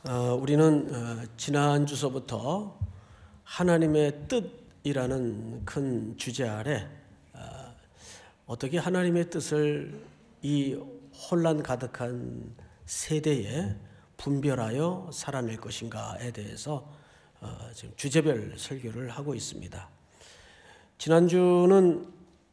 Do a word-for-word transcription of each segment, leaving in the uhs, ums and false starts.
어, 우리는 어, 지난 주서부터 하나님의 뜻이라는 큰 주제 아래 어, 어떻게 하나님의 뜻을 이 혼란 가득한 세대에 분별하여 살아낼 것인가에 대해서 어, 지금 주제별 설교를 하고 있습니다. 지난주는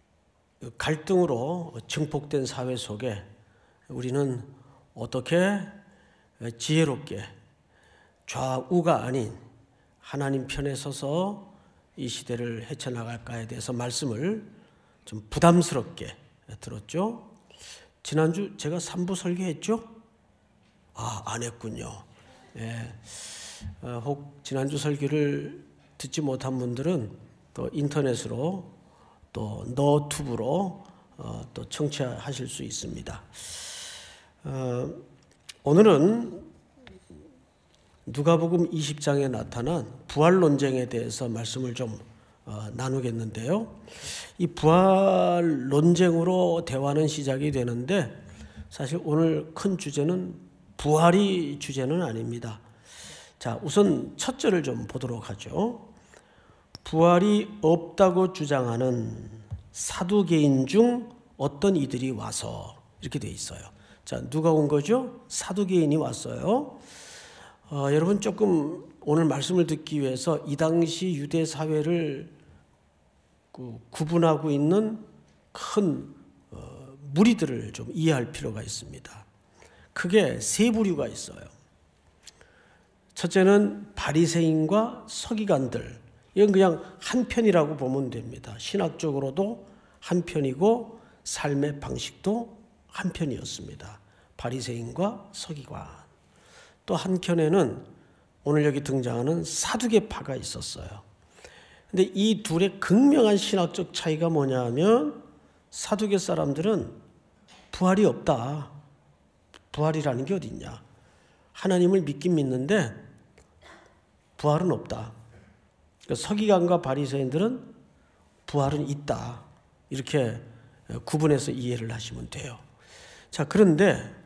갈등으로 증폭된 사회 속에 우리는 어떻게 지혜롭게 좌우가 아닌 하나님 편에 서서 이 시대를 헤쳐나갈까에 대해서 말씀을 좀 부담스럽게 들었죠. 지난주 제가 삼 부 설교했죠? 아, 안 했군요. 예. 어, 혹 지난주 설교를 듣지 못한 분들은 또 인터넷으로 또 너튜브로 어, 또 청취하실 수 있습니다. 어, 오늘은 누가복음 이십 장에 나타난 부활 논쟁에 대해서 말씀을 좀 어, 나누겠는데요. 이 부활 논쟁으로 대화는 시작이 되는데 사실 오늘 큰 주제는 부활이 주제는 아닙니다. 자, 우선 첫 절을 좀 보도록 하죠. 부활이 없다고 주장하는 사두개인 중 어떤 이들이 와서 이렇게 돼 있어요. 자, 누가 온 거죠? 사두개인이 왔어요. 어, 여러분 조금 오늘 말씀을 듣기 위해서 이 당시 유대 사회를 그 구분하고 있는 큰 어, 무리들을 좀 이해할 필요가 있습니다. 크게 세 부류가 있어요. 첫째는 바리새인과 서기관들. 이건 그냥 한 편이라고 보면 됩니다. 신학적으로도 한 편이고 삶의 방식도 한 편이었습니다. 바리새인과 서기관. 또 한켠에는 오늘 여기 등장하는 사두개파가 있었어요. 근데 이 둘의 극명한 신학적 차이가 뭐냐 하면 사두개 사람들은 부활이 없다. 부활이라는 게 어디 있냐. 하나님을 믿긴 믿는데 부활은 없다. 그러니까 서기관과 바리새인들은 부활은 있다. 이렇게 구분해서 이해를 하시면 돼요. 자, 그런데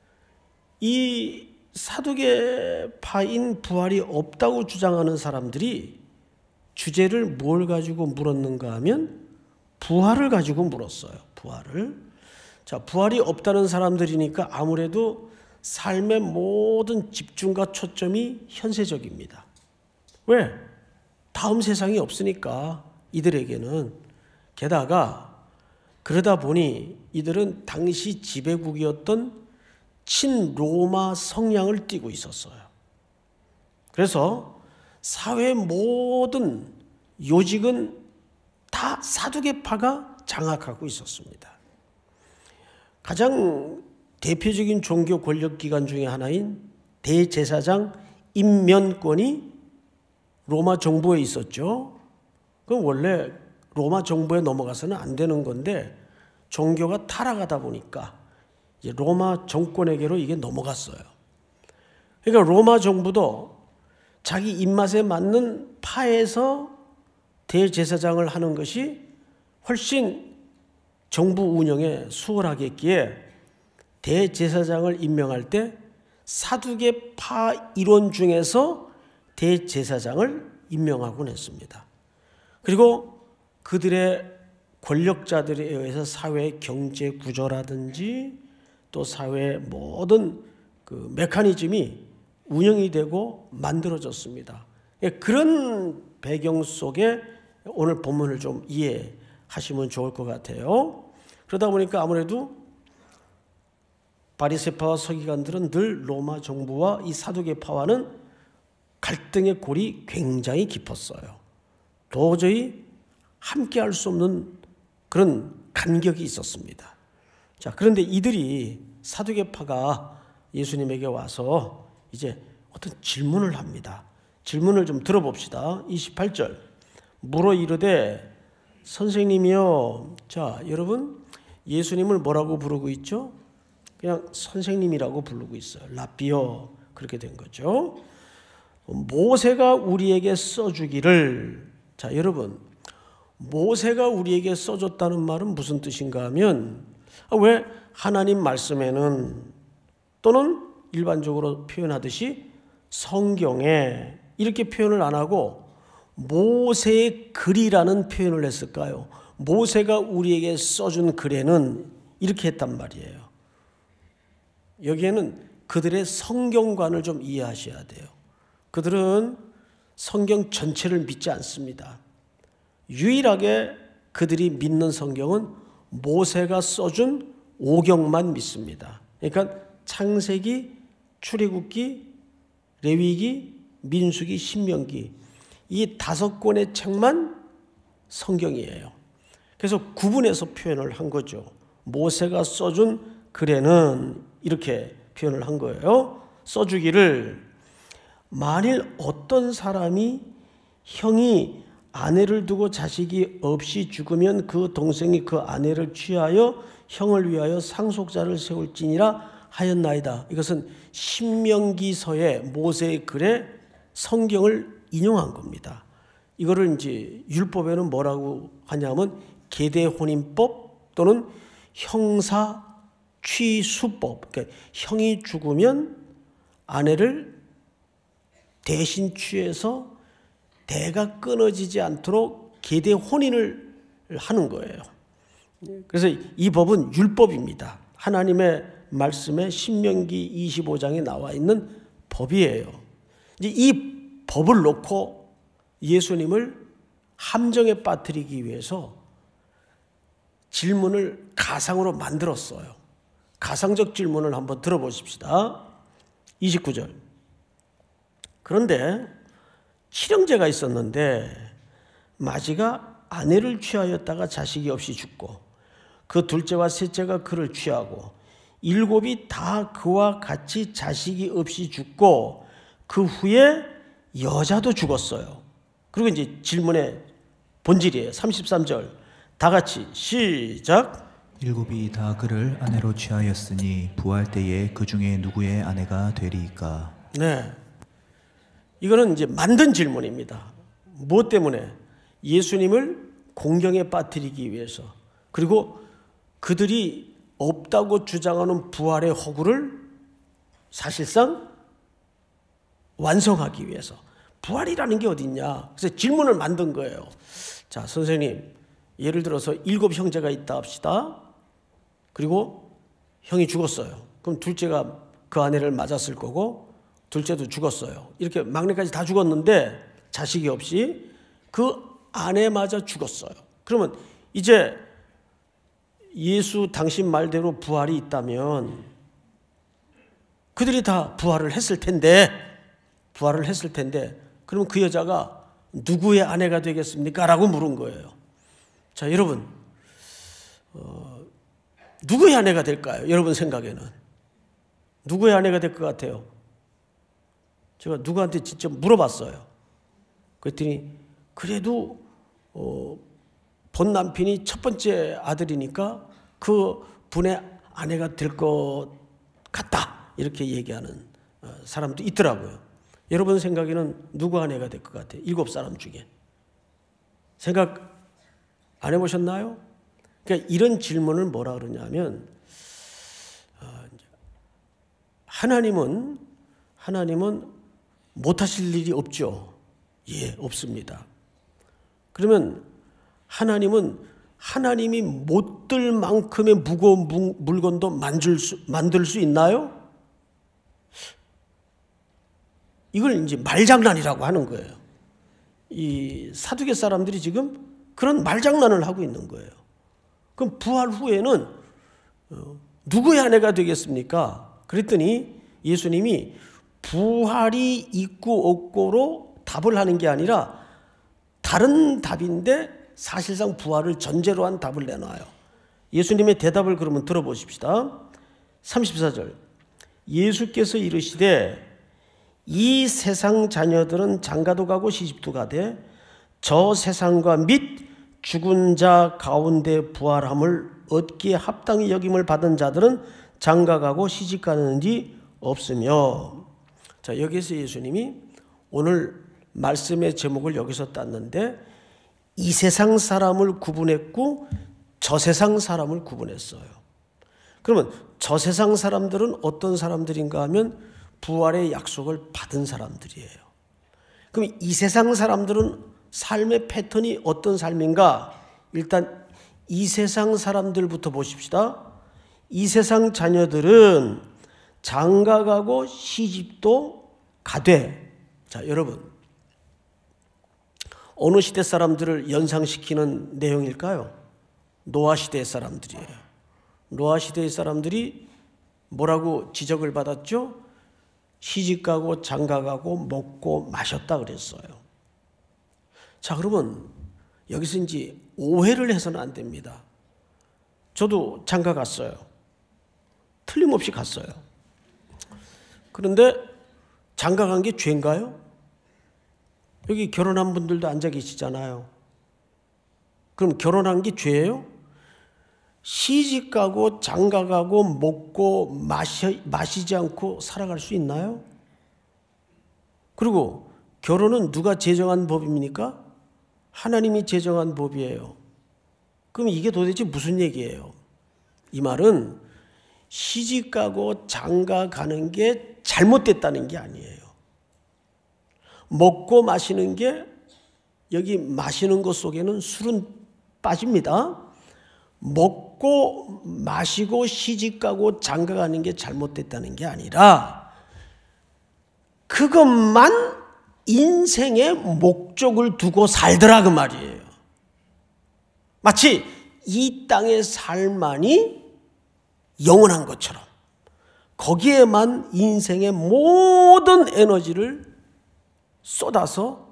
이 사두개파인 부활이 없다고 주장하는 사람들이 주제를 뭘 가지고 물었는가 하면 부활을 가지고 물었어요. 부활을. 자, 부활이 없다는 사람들이니까 아무래도 삶의 모든 집중과 초점이 현세적입니다. 왜? 다음 세상이 없으니까 이들에게는. 게다가 그러다 보니 이들은 당시 지배국이었던 친로마 성향을 띠고 있었어요. 그래서 사회의 모든 요직은 다 사두개파가 장악하고 있었습니다. 가장 대표적인 종교 권력기관 중에 하나인 대제사장 임면권이 로마 정부에 있었죠. 그건 원래 로마 정부에 넘어가서는 안 되는 건데 종교가 타락하다 보니까 이제 로마 정권에게로 이게 넘어갔어요. 그러니까 로마 정부도 자기 입맛에 맞는 파에서 대제사장을 하는 것이 훨씬 정부 운영에 수월하겠기에 대제사장을 임명할 때 사두개파 일원 중에서 대제사장을 임명하곤 했습니다. 그리고 그들의 권력자들에 의해서 사회의 경제 구조라든지 또 사회의 모든 그 메커니즘이 운영이 되고 만들어졌습니다. 그런 배경 속에 오늘 본문을 좀 이해하시면 좋을 것 같아요. 그러다 보니까 아무래도 바리새파와 서기관들은 늘 로마 정부와 이 사두개파와는 갈등의 골이 굉장히 깊었어요. 도저히 함께할 수 없는 그런 간격이 있었습니다. 자, 그런데 이들이 사두개파가 예수님에게 와서 이제 어떤 질문을 합니다. 질문을 좀 들어봅시다. 이십팔 절. 물어 이르되 선생님이요. 자, 여러분 예수님을 뭐라고 부르고 있죠? 그냥 선생님이라고 부르고 있어요. 라비어. 그렇게 된 거죠. 모세가 우리에게 써주기를. 자, 여러분 모세가 우리에게 써줬다는 말은 무슨 뜻인가 하면 왜 하나님 말씀에는 또는 일반적으로 표현하듯이 성경에 이렇게 표현을 안 하고 모세의 글이라는 표현을 했을까요? 모세가 우리에게 써준 글에는 이렇게 했단 말이에요. 여기에는 그들의 성경관을 좀 이해하셔야 돼요. 그들은 성경 전체를 믿지 않습니다. 유일하게 그들이 믿는 성경은 모세가 써준 오경만 믿습니다. 그러니까 창세기, 출애굽기, 레위기, 민수기, 신명기 이 다섯 권의 책만 성경이에요. 그래서 구분해서 표현을 한 거죠. 모세가 써준 글에는 이렇게 표현을 한 거예요. 써주기를 만일 어떤 사람이 형이 아내를 두고 자식이 없이 죽으면 그 동생이 그 아내를 취하여 형을 위하여 상속자를 세울지니라 하였나이다. 이것은 신명기서의 모세의 글에 성경을 인용한 겁니다. 이거를 이제 율법에는 뭐라고 하냐면 계대혼인법 또는 형사 취수법. 그러니까 형이 죽으면 아내를 대신 취해서 대가 끊어지지 않도록 계대 혼인을 하는 거예요. 그래서 이 법은 율법입니다. 하나님의 말씀에 신명기 이십오 장에 나와 있는 법이에요. 이제 이 법을 놓고 예수님을 함정에 빠뜨리기 위해서 질문을 가상으로 만들었어요. 가상적 질문을 한번 들어보십시다. 이십구 절. 그런데 칠형제가 있었는데 마지가 아내를 취하였다가 자식이 없이 죽고 그 둘째와 셋째가 그를 취하고 일곱이 다 그와 같이 자식이 없이 죽고 그 후에 여자도 죽었어요. 그리고 이제 질문의 본질이에요. 삼십삼 절. 다 같이 시작. 일곱이 다 그를 아내로 취하였으니 부활 때에 그 중에 누구의 아내가 되리이까? 네. 이거는 이제 만든 질문입니다. 무엇 때문에? 예수님을 공경에 빠뜨리기 위해서. 그리고 그들이 없다고 주장하는 부활의 허구를 사실상 완성하기 위해서. 부활이라는 게 어딨냐? 그래서 질문을 만든 거예요. 자, 선생님, 예를 들어서 일곱 형제가 있다 합시다. 그리고 형이 죽었어요. 그럼 둘째가 그 아내를 맞았을 거고 둘째도 죽었어요. 이렇게 막내까지 다 죽었는데 자식이 없이 그 아내 맞아 죽었어요. 그러면 이제 예수 당신 말대로 부활이 있다면 그들이 다 부활을 했을 텐데 부활을 했을 텐데 그러면 그 여자가 누구의 아내가 되겠습니까? 라고 물은 거예요. 자, 여러분 어, 누구의 아내가 될까요? 여러분 생각에는 누구의 아내가 될 것 같아요? 제가 누구한테 진짜 물어봤어요. 그랬더니 그래도 어, 본 남편이 첫 번째 아들이니까 그 분의 아내가 될 것 같다 이렇게 얘기하는 사람도 있더라고요. 여러분 생각에는 누구 아내가 될 것 같아요? 일곱 사람 중에 생각 안 해보셨나요? 그러니까 이런 질문을 뭐라 그러냐면 하나님은 하나님은 못하실 일이 없죠. 예, 없습니다. 그러면 하나님은 하나님이 못 들 만큼의 무거운 물건도 만들 수, 만들 수 있나요? 이걸 이제 말장난이라고 하는 거예요. 이 사두개 사람들이 지금 그런 말장난을 하고 있는 거예요. 그럼 부활 후에는 누구의 아내가 되겠습니까? 그랬더니 예수님이 부활이 있고 없고로 답을 하는 게 아니라 다른 답인데 사실상 부활을 전제로 한 답을 내놔요. 예수님의 대답을 그러면 들어보십시다. 삼십사 절. 예수께서 이르시되 이 세상 자녀들은 장가도 가고 시집도 가되 저 세상과 및 죽은 자 가운데 부활함을 얻기에 합당히 여김을 받은 자들은 장가가고 시집가는 일이 없으며. 자, 여기서 예수님이 오늘 말씀의 제목을 여기서 땄는데 이 세상 사람을 구분했고 저 세상 사람을 구분했어요. 그러면 저 세상 사람들은 어떤 사람들인가 하면 부활의 약속을 받은 사람들이에요. 그럼 이 세상 사람들은 삶의 패턴이 어떤 삶인가? 일단 이 세상 사람들부터 보십시다. 이 세상 자녀들은 장가가고 시집도 가되, 자 여러분 어느 시대 사람들을 연상시키는 내용일까요? 노아 시대의 사람들이에요. 노아 시대의 사람들이 뭐라고 지적을 받았죠? 시집가고 장가가고 먹고 마셨다 그랬어요. 자 그러면 여기서 이제 오해를 해서는 안 됩니다. 저도 장가 갔어요. 틀림없이 갔어요. 그런데 장가 간 게 죄인가요? 여기 결혼한 분들도 앉아 계시잖아요. 그럼 결혼한 게 죄예요? 시집 가고 장가 가고 먹고 마시, 마시지 않고 살아갈 수 있나요? 그리고 결혼은 누가 제정한 법입니까? 하나님이 제정한 법이에요. 그럼 이게 도대체 무슨 얘기예요? 이 말은 시집 가고 장가 가는 게 잘못됐다는 게 아니에요. 먹고 마시는 게, 여기 마시는 것 속에는 술은 빠집니다. 먹고 마시고 시집가고 장가가는 게 잘못됐다는 게 아니라 그것만 인생의 목적을 두고 살더라 그 말이에요. 마치 이 땅의 삶만이 영원한 것처럼 거기에만 인생의 모든 에너지를 쏟아서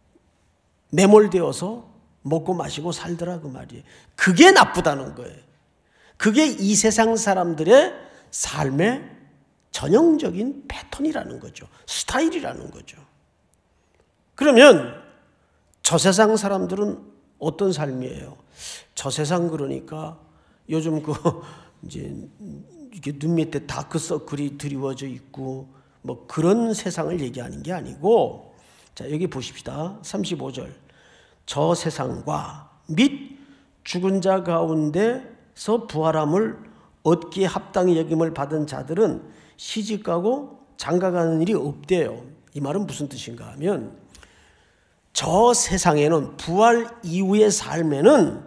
매몰되어서 먹고 마시고 살더라 그 말이에요. 그게 나쁘다는 거예요. 그게 이 세상 사람들의 삶의 전형적인 패턴이라는 거죠. 스타일이라는 거죠. 그러면 저 세상 사람들은 어떤 삶이에요? 저 세상 그러니까 요즘 그 이제 이게 눈 밑에 다크서클이 드리워져 있고 뭐 그런 세상을 얘기하는 게 아니고, 자 여기 보십시다. 삼십오 절. 저 세상과 및 죽은 자 가운데서 부활함을 얻기에 합당히 여김을 받은 자들은 시집가고 장가가는 일이 없대요. 이 말은 무슨 뜻인가 하면 저 세상에는, 부활 이후의 삶에는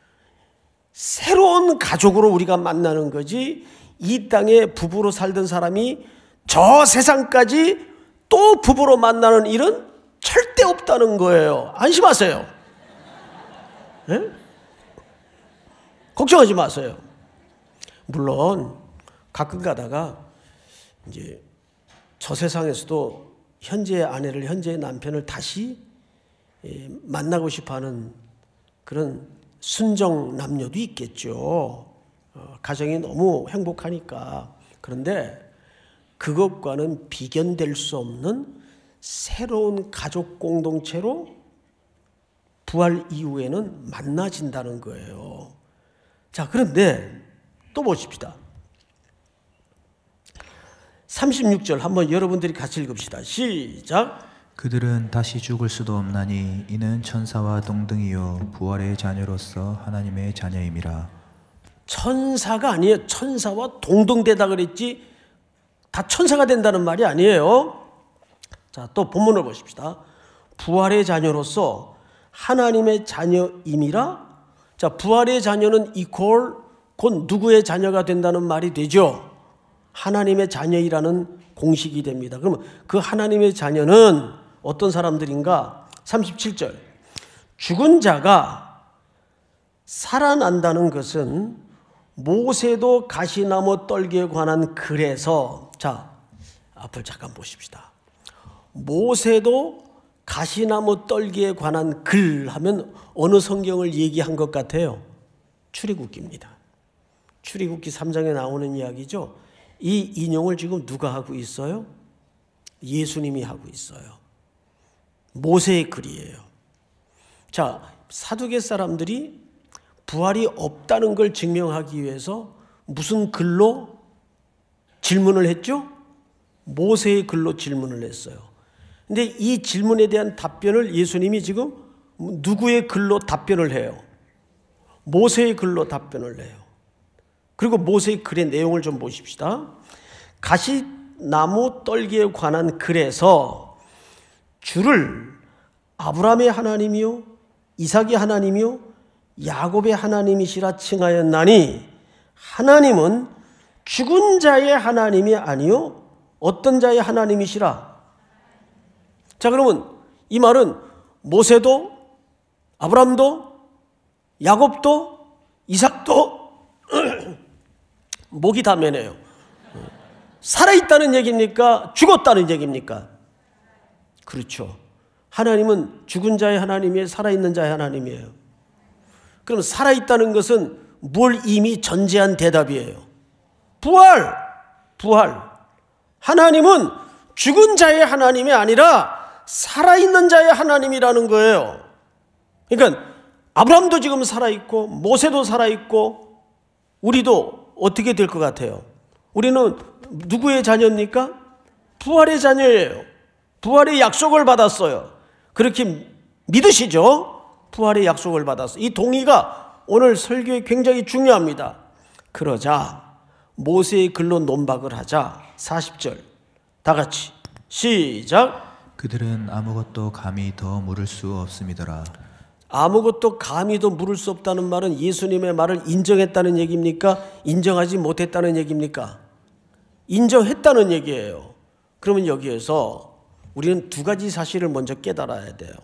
새로운 가족으로 우리가 만나는 거지, 이 땅에 부부로 살던 사람이 저 세상까지 또 부부로 만나는 일은 절대 없다는 거예요. 안심하세요. 네? 걱정하지 마세요. 물론 가끔 가다가 이제 저 세상에서도 현재의 아내를, 현재의 남편을 다시 만나고 싶어하는 그런 순정 남녀도 있겠죠. 가정이 너무 행복하니까. 그런데 그것과는 비견될 수 없는 새로운 가족 공동체로 부활 이후에는 만나진다는 거예요. 자, 그런데 또 보십시다. 삼십육 절 한번 여러분들이 같이 읽읍시다. 시작. 그들은 다시 죽을 수도 없나니 이는 천사와 동등이요 부활의 자녀로서 하나님의 자녀임이라. 천사가 아니에요. 천사와 동등되다 그랬지 다 천사가 된다는 말이 아니에요. 자, 또 본문을 보십시다. 부활의 자녀로서 하나님의 자녀임이라. 자, 부활의 자녀는 이퀄 곧 누구의 자녀가 된다는 말이 되죠. 하나님의 자녀이라는 공식이 됩니다. 그러면 그 하나님의 자녀는 어떤 사람들인가? 삼십칠 절. 죽은 자가 살아난다는 것은 모세도 가시나무 떨기에 관한 글에서, 자, 앞을 잠깐 보십시다. 모세도 가시나무 떨기에 관한 글 하면 어느 성경을 얘기한 것 같아요? 출애굽기입니다. 출애굽기 삼 장에 나오는 이야기죠. 이 인용을 지금 누가 하고 있어요? 예수님이 하고 있어요. 모세의 글이에요. 자, 사두개 사람들이 부활이 없다는 걸 증명하기 위해서 무슨 글로 질문을 했죠? 모세의 글로 질문을 했어요. 근데 이 질문에 대한 답변을 예수님이 지금 누구의 글로 답변을 해요? 모세의 글로 답변을 해요. 그리고 모세의 글의 내용을 좀 보십시다. 가시 나무 떨기에 관한 글에서 주를 아브라함의 하나님이요 이삭의 하나님이요 야곱의 하나님이시라 칭하였나니 하나님은 죽은 자의 하나님이 아니요 어떤 자의 하나님이시라. 자, 그러면 이 말은 모세도 아브라함도 야곱도 이삭도 목이 다 매네요. 살아있다는 얘기입니까? 죽었다는 얘기입니까? 그렇죠. 하나님은 죽은 자의 하나님이에요? 살아있는 자의 하나님이에요? 그럼 살아있다는 것은 뭘 이미 전제한 대답이에요. 부활! 부활! 하나님은 죽은 자의 하나님이 아니라 살아있는 자의 하나님이라는 거예요. 그러니까 아브라함도 지금 살아있고 모세도 살아있고 우리도 어떻게 될 것 같아요? 우리는 누구의 자녀입니까? 부활의 자녀예요. 부활의 약속을 받았어요. 그렇게 믿으시죠? 부활의 약속을 받았어요. 이 동의가 오늘 설교에 굉장히 중요합니다. 그러자 모세의 글로 논박을 하자. 사십 절 다 같이 시작. 그들은 아무것도 감히 더 물을 수 없음이더라. 아무것도 감히 더 물을 수 없다는 말은 예수님의 말을 인정했다는 얘기입니까? 인정하지 못했다는 얘기입니까? 인정했다는 얘기예요. 그러면 여기에서 우리는 두 가지 사실을 먼저 깨달아야 돼요.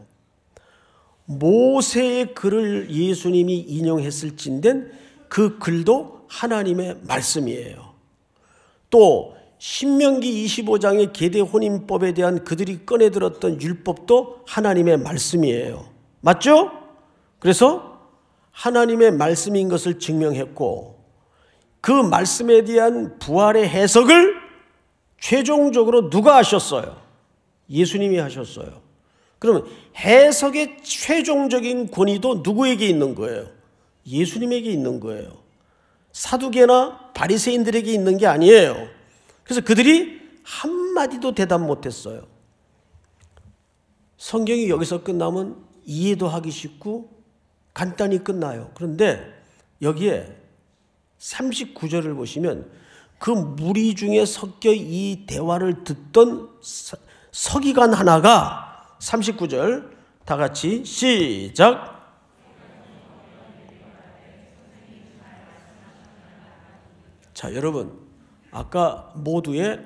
모세의 글을 예수님이 인용했을진된 그 글도 하나님의 말씀이에요. 또 신명기 이십오 장의 계대 혼인법에 대한 그들이 꺼내들었던 율법도 하나님의 말씀이에요. 맞죠? 그래서 하나님의 말씀인 것을 증명했고 그 말씀에 대한 부활의 해석을 최종적으로 누가 하셨어요? 예수님이 하셨어요. 그러면 해석의 최종적인 권위도 누구에게 있는 거예요? 예수님에게 있는 거예요. 사두개나 바리새인들에게 있는 게 아니에요. 그래서 그들이 한마디도 대답 못했어요. 성경이 여기서 끝나면 이해도 하기 쉽고 간단히 끝나요. 그런데 여기에 삼십구 절을 보시면 그 무리 중에 섞여 이 대화를 듣던 서기관 하나가 삼십구 절 다 같이 시작. 자, 여러분, 아까 모두의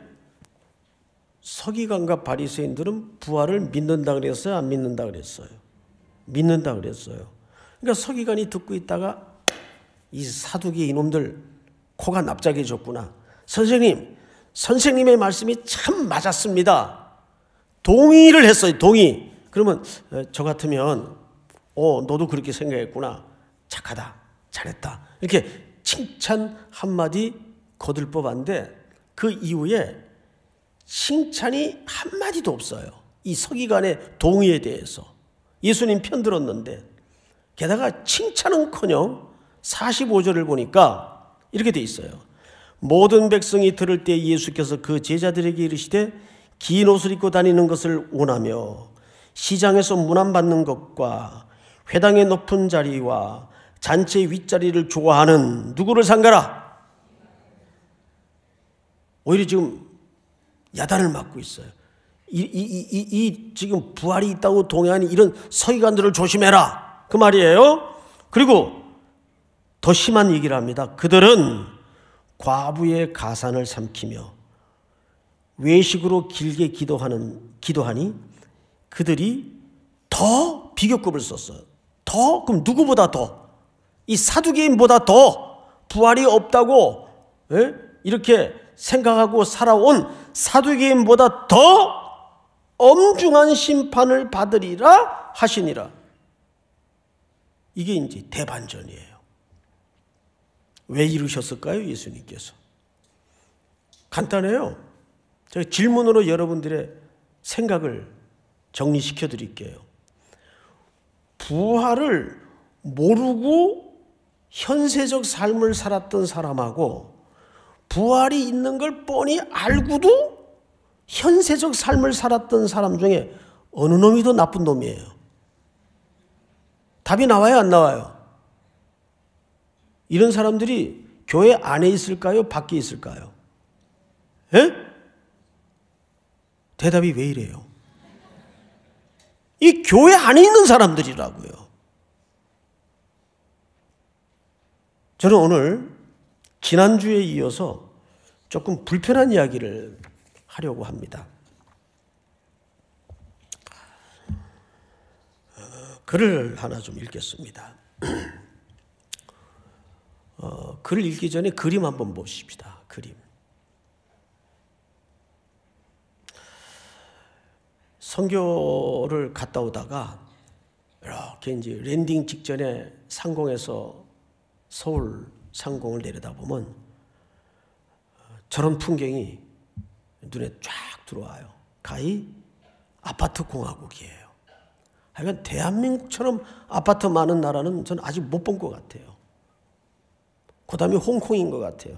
서기관과 바리새인들은 부활을 믿는다 그랬어요? 안 믿는다 그랬어요? 믿는다 그랬어요. 그러니까 서기관이 듣고 있다가 이 사두개 이놈들 코가 납작해졌구나. 선생님, 선생님의 말씀이 참 맞았습니다. 동의를 했어요. 동의. 그러면 저 같으면 어 너도 그렇게 생각했구나. 착하다. 잘했다. 이렇게 칭찬 한마디 거둘 법한데 그 이후에 칭찬이 한마디도 없어요. 이 서기관의 동의에 대해서. 예수님 편들었는데 게다가 칭찬은커녕 사십오 절을 보니까 이렇게 돼 있어요. 모든 백성이 들을 때 예수께서 그 제자들에게 이르시되 긴 옷을 입고 다니는 것을 원하며 시장에서 문안받는 것과 회당의 높은 자리와 잔치 윗자리를 좋아하는 누구를 상가라? 오히려 지금 야단을 맞고 있어요. 이, 이, 이, 이, 이 지금 부활이 있다고 동의하는 이런 서기관들을 조심해라. 그 말이에요. 그리고 더 심한 얘기를 합니다. 그들은 과부의 가산을 삼키며 외식으로 길게 기도하는, 기도하니 그들이 더 비교급을 썼어요. 더? 그럼 누구보다 더? 이 사두개인보다 더 부활이 없다고 에? 이렇게 생각하고 살아온 사두개인보다 더 엄중한 심판을 받으리라 하시니라. 이게 이제 대반전이에요. 왜 이루셨을까요? 예수님께서. 간단해요. 제가 질문으로 여러분들의 생각을 정리시켜 드릴게요. 부활을 모르고 현세적 삶을 살았던 사람하고 부활이 있는 걸 뻔히 알고도 현세적 삶을 살았던 사람 중에 어느 놈이 더 나쁜 놈이에요? 답이 나와요, 안 나와요? 이런 사람들이 교회 안에 있을까요? 밖에 있을까요? 예? 대답이 왜 이래요? 이 교회 안에 있는 사람들이라고요. 저는 오늘 지난주에 이어서 조금 불편한 이야기를 하려고 합니다. 글을 하나 좀 읽겠습니다. 어, 글을 읽기 전에 그림 한번 보십시다. 그림. 선교를 갔다 오다가 이렇게 이제 랜딩 직전에 상공에서 서울 상공을 내려다보면 저런 풍경이 눈에 쫙 들어와요. 가히 아파트 공화국이에요. 하여간 대한민국처럼 아파트 많은 나라는 저는 아직 못 본 것 같아요. 그 다음에 홍콩인 것 같아요.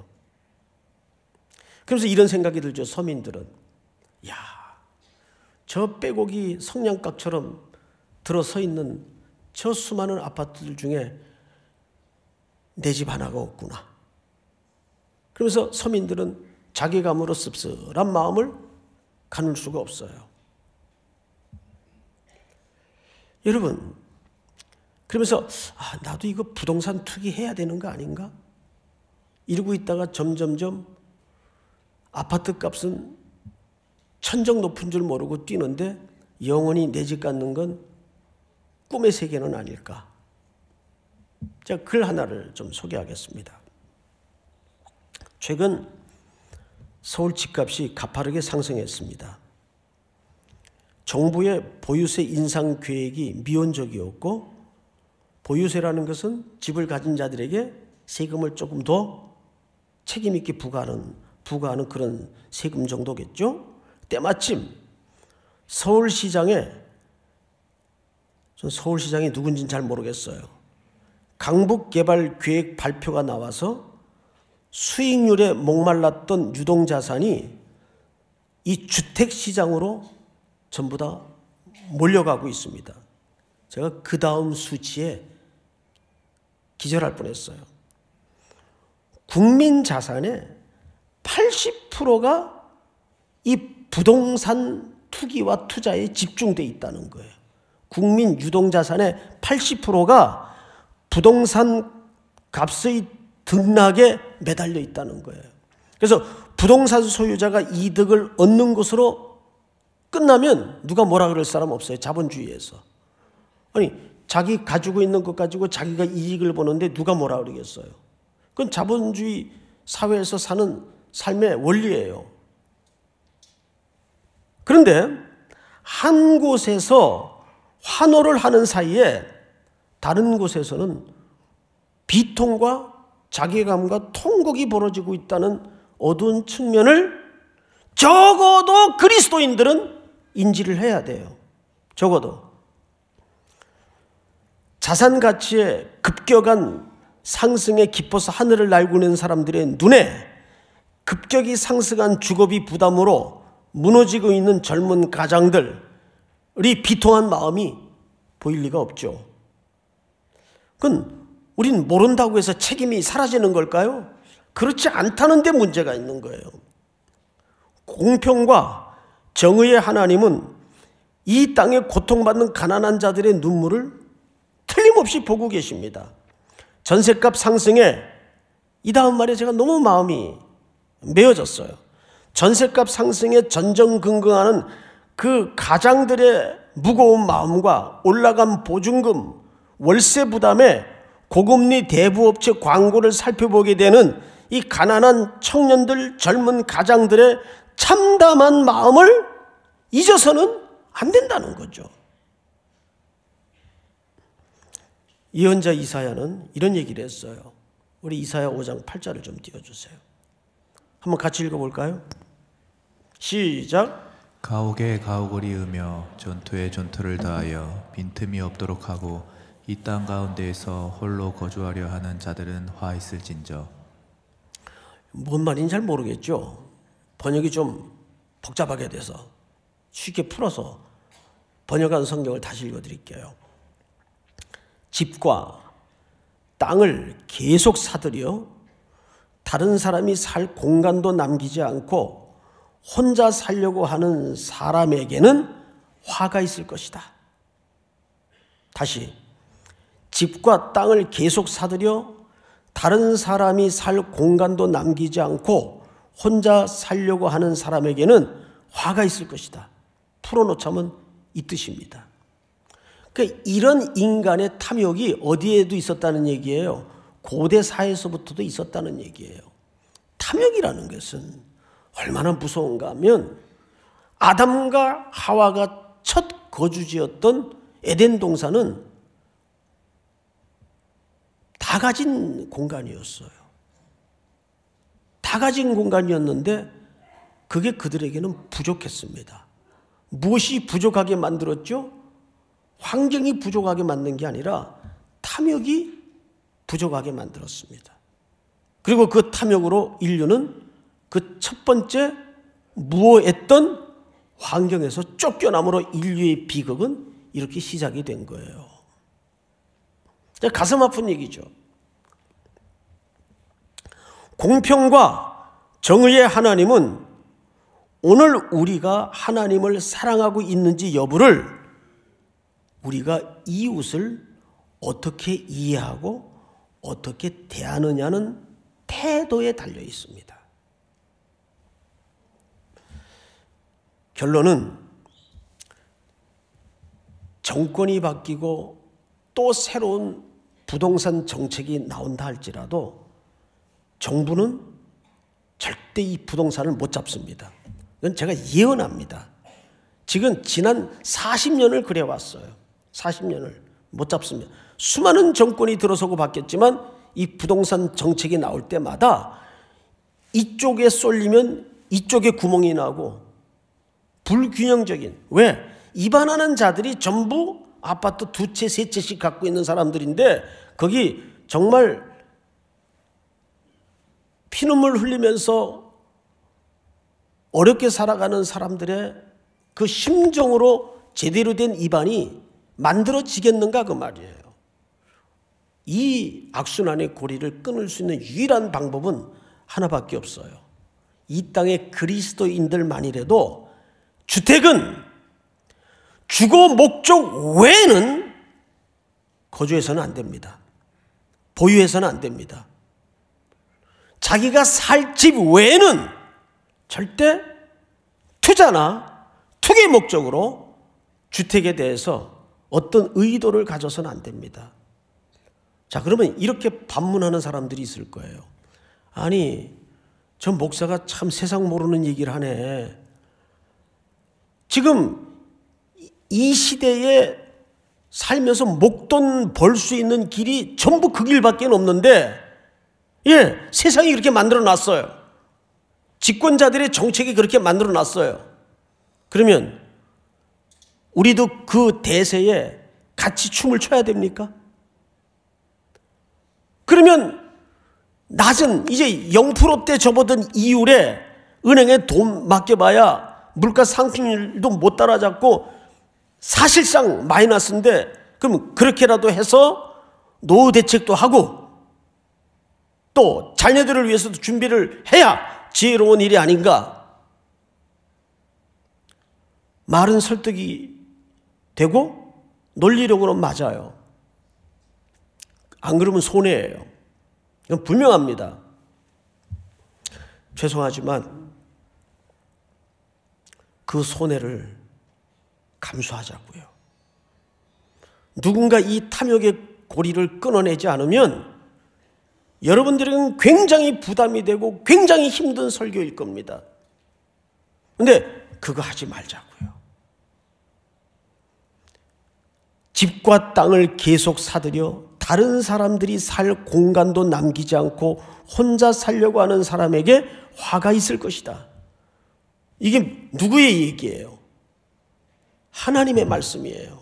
그래서 이런 생각이 들죠. 서민들은. 야, 저 빼곡이 성냥갑처럼 들어서 있는 저 수많은 아파트들 중에 내 집 하나가 없구나. 그러면서 서민들은 자괴감으로 씁쓸한 마음을 가눌 수가 없어요. 여러분, 그러면서 아, 나도 이거 부동산 투기 해야 되는 거 아닌가? 이러고 있다가 점점점 아파트 값은 천정 높은 줄 모르고 뛰는데 영원히 내 집 갖는 건 꿈의 세계는 아닐까? 제가 글 하나를 좀 소개하겠습니다. 최근 서울 집값이 가파르게 상승했습니다. 정부의 보유세 인상 계획이 미온적이었고, 보유세라는 것은 집을 가진 자들에게 세금을 조금 더 책임 있게 부과하는, 부과하는 그런 세금 정도겠죠. 때마침 서울시장에, 전 서울시장이 누군지는 잘 모르겠어요. 강북개발계획 발표가 나와서 수익률에 목말랐던 유동자산이 이 주택시장으로 전부 다 몰려가고 있습니다. 제가 그 다음 수치에 기절할 뻔했어요. 국민 자산의 팔십 퍼센트가 이 부동산 투기와 투자에 집중되어 있다는 거예요. 국민 유동자산의 팔십 퍼센트가 부동산 값의 등락에 매달려 있다는 거예요. 그래서 부동산 소유자가 이득을 얻는 것으로 끝나면 누가 뭐라 그럴 사람 없어요. 자본주의에서. 아니, 자기 가지고 있는 것 가지고 자기가 이익을 보는데 누가 뭐라 그러겠어요. 그건 자본주의 사회에서 사는 삶의 원리예요. 그런데 한 곳에서 환호를 하는 사이에 다른 곳에서는 비통과 자괴감과 통곡이 벌어지고 있다는 어두운 측면을 적어도 그리스도인들은 인지를 해야 돼요. 적어도. 자산 가치의 급격한 상승에 기뻐서 하늘을 날고 있는 사람들의 눈에 급격히 상승한 주거비 부담으로 무너지고 있는 젊은 가장들이 비통한 마음이 보일 리가 없죠. 그건 우린 모른다고 해서 책임이 사라지는 걸까요? 그렇지 않다는 데 문제가 있는 거예요. 공평과 정의의 하나님은 이 땅에 고통받는 가난한 자들의 눈물을 틀림없이 보고 계십니다. 전셋값 상승에 이 다음 말에 제가 너무 마음이 메어졌어요. 전셋값 상승에 전전긍긍하는 그 가장들의 무거운 마음과 올라간 보증금, 월세 부담에 고금리 대부업체 광고를 살펴보게 되는 이 가난한 청년들, 젊은 가장들의 참담한 마음을 잊어서는 안 된다는 거죠. 예언자 이사야는 이런 얘기를 했어요. 우리 이사야 오 장 팔 절을 좀 띄워주세요. 한번 같이 읽어볼까요? 시작. 가옥에 가옥을 이으며 전투에 전투를 다하여 빈틈이 없도록 하고 이 땅 가운데에서 홀로 거주하려 하는 자들은 화 있을진저. 뭔 말인지 잘 모르겠죠. 번역이 좀 복잡하게 돼서 쉽게 풀어서 번역한 성경을 다시 읽어드릴게요. 집과 땅을 계속 사들여 다른 사람이 살 공간도 남기지 않고 혼자 살려고 하는 사람에게는 화가 있을 것이다. 다시, 집과 땅을 계속 사들여 다른 사람이 살 공간도 남기지 않고 혼자 살려고 하는 사람에게는 화가 있을 것이다. 풀어놓자면 이 뜻입니다. 그러니까 이런 인간의 탐욕이 어디에도 있었다는 얘기예요. 고대 사회에서부터도 있었다는 얘기예요. 탐욕이라는 것은 얼마나 무서운가 하면 아담과 하와가 첫 거주지였던 에덴 동산은 다 가진 공간이었어요. 다 가진 공간이었는데 그게 그들에게는 부족했습니다. 무엇이 부족하게 만들었죠? 환경이 부족하게 만든 게 아니라 탐욕이 부족하게 만들었습니다. 그리고 그 탐욕으로 인류는 그 첫 번째 무어했던 환경에서 쫓겨남으로 인류의 비극은 이렇게 시작이 된 거예요. 가슴 아픈 얘기죠. 공평과 정의의 하나님은 오늘 우리가 하나님을 사랑하고 있는지 여부를 우리가 이웃을 어떻게 이해하고 어떻게 대하느냐는 태도에 달려 있습니다. 결론은 정권이 바뀌고 또 새로운 부동산 정책이 나온다 할지라도 정부는 절대 이 부동산을 못 잡습니다. 이건 제가 예언합니다. 지금 지난 사십 년을 그래왔어요. 사십 년을 못 잡습니다. 수많은 정권이 들어서고 바뀌었지만 이 부동산 정책이 나올 때마다 이쪽에 쏠리면 이쪽에 구멍이 나고 불균형적인, 왜? 입안하는 자들이 전부 아파트 두 채, 세 채씩 갖고 있는 사람들인데 거기 정말 피눈물 흘리면서 어렵게 살아가는 사람들의 그 심정으로 제대로 된 입안이 만들어지겠는가 그 말이에요. 이 악순환의 고리를 끊을 수 있는 유일한 방법은 하나밖에 없어요. 이 땅의 그리스도인들만이라도 주택은 주거 목적 외에는 거주해서는 안 됩니다. 보유해서는 안 됩니다. 자기가 살 집 외에는 절대 투자나 투기 목적으로 주택에 대해서 어떤 의도를 가져서는 안 됩니다. 자, 그러면 이렇게 반문하는 사람들이 있을 거예요. 아니, 저 목사가 참 세상 모르는 얘기를 하네. 지금 이 시대에 살면서 목돈 벌 수 있는 길이 전부 그 길밖에 없는데, 예, 세상이 그렇게 만들어 놨어요. 집권자들의 정책이 그렇게 만들어 놨어요. 그러면 우리도 그 대세에 같이 춤을 춰야 됩니까? 그러면 낮은 이제 영 퍼센트대 접어든 이율에 은행에 돈 맡겨봐야 물가 상승률도 못 따라잡고 사실상 마이너스인데, 그럼 그렇게라도 해서 노후 대책도 하고 또 자녀들을 위해서도 준비를 해야 지혜로운 일이 아닌가. 말은 설득이 되고 논리력으로는 맞아요. 안 그러면 손해예요. 이건 분명합니다. 죄송하지만 그 손해를 감수하자고요. 누군가 이 탐욕의 고리를 끊어내지 않으면 여러분들에게는 굉장히 부담이 되고 굉장히 힘든 설교일 겁니다. 그런데 그거 하지 말자고요. 집과 땅을 계속 사들여 다른 사람들이 살 공간도 남기지 않고 혼자 살려고 하는 사람에게 화가 있을 것이다. 이게 누구의 얘기예요? 하나님의 말씀이에요.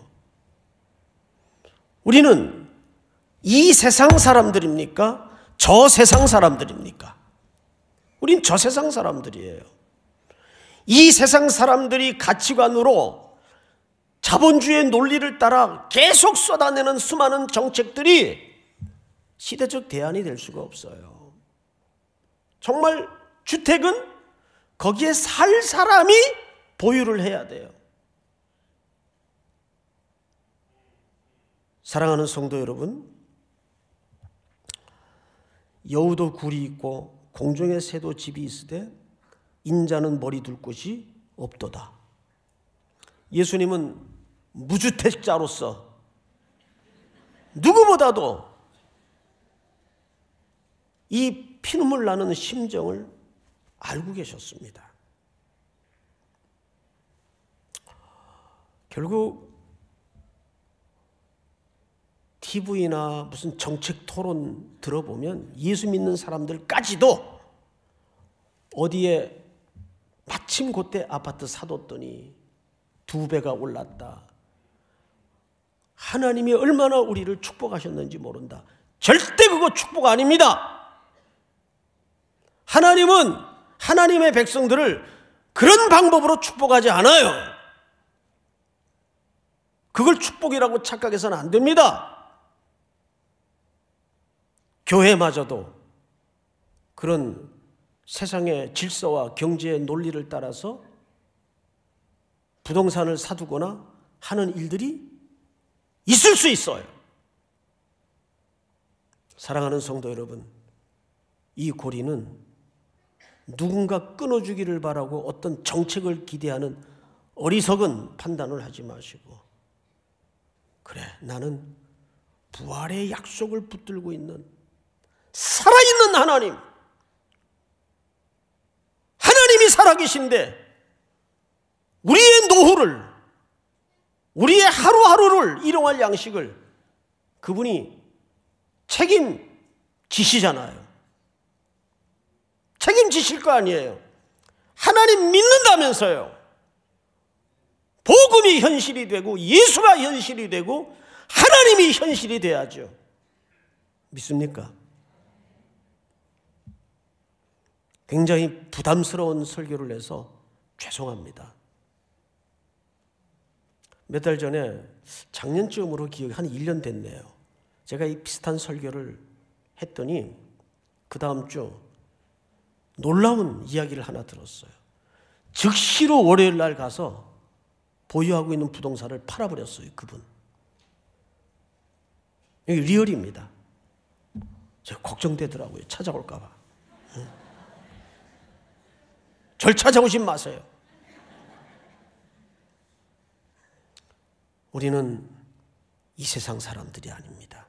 우리는 이 세상 사람들입니까? 저 세상 사람들입니까? 우린 저 세상 사람들이에요. 이 세상 사람들이 가치관으로 자본주의의 논리를 따라 계속 쏟아내는 수많은 정책들이 시대적 대안이 될 수가 없어요. 정말 주택은 거기에 살 사람이 보유를 해야 돼요. 사랑하는 성도 여러분, 여우도 굴이 있고 공중의 새도 집이 있으되 인자는 머리 둘 곳이 없도다. 예수님은 무주택자로서 누구보다도 이 피눈물 나는 심정을 알고 계셨습니다. 결국 티비나 무슨 정책 토론 들어보면 예수 믿는 사람들까지도 어디에 마침 그때 아파트 사뒀더니 두 배가 올랐다. 하나님이 얼마나 우리를 축복하셨는지 모른다. 절대 그거 축복 아닙니다. 하나님은 하나님의 백성들을 그런 방법으로 축복하지 않아요. 그걸 축복이라고 착각해서는 안 됩니다. 교회마저도 그런 세상의 질서와 경제의 논리를 따라서 부동산을 사두거나 하는 일들이 있을 수 있어요. 사랑하는 성도 여러분, 이 고리는 누군가 끊어주기를 바라고 어떤 정책을 기대하는 어리석은 판단을 하지 마시고, 그래, 나는 부활의 약속을 붙들고 있는 살아있는 하나님, 하나님이 살아계신데 우리의 노후를, 우리의 하루하루를 일용할 양식을 그분이 책임지시잖아요. 책임지실 거 아니에요. 하나님 믿는다면서요. 복음이 현실이 되고 예수가 현실이 되고 하나님이 현실이 돼야죠. 믿습니까? 굉장히 부담스러운 설교를 해서 죄송합니다. 몇 달 전에 작년쯤으로 기억이 한 일 년 됐네요. 제가 이 비슷한 설교를 했더니 그 다음 주 놀라운 이야기를 하나 들었어요. 즉시로 월요일 날 가서 보유하고 있는 부동산을 팔아버렸어요. 그분. 여기 리얼입니다. 제가 걱정되더라고요. 찾아올까 봐. 절 찾아오지 마세요. 우리는 이 세상 사람들이 아닙니다.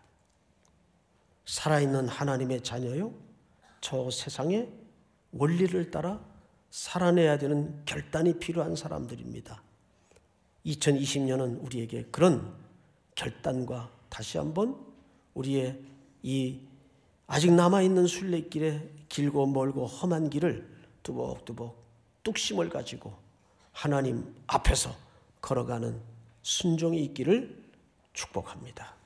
살아있는 하나님의 자녀요, 저 세상의 원리를 따라 살아내야 되는 결단이 필요한 사람들입니다. 이천이십 년은 우리에게 그런 결단과 다시 한번 우리의 이 아직 남아있는 순례길에 길고 멀고 험한 길을 뚜벅뚜벅 뚝심을 가지고 하나님 앞에서 걸어가는 순종이 있기를 축복합니다.